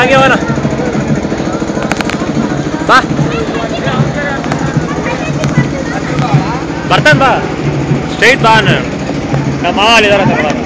ಹಂಗೆ ಹೋಗೋಣ ಬಾ ಬರ್ತಾನೆ ಬಾ ಸ್ಟ್ರೈಟ್ ಬಾ ನಮ್ಮ ಮಾವ ಅಲ್ಲಿದಾರ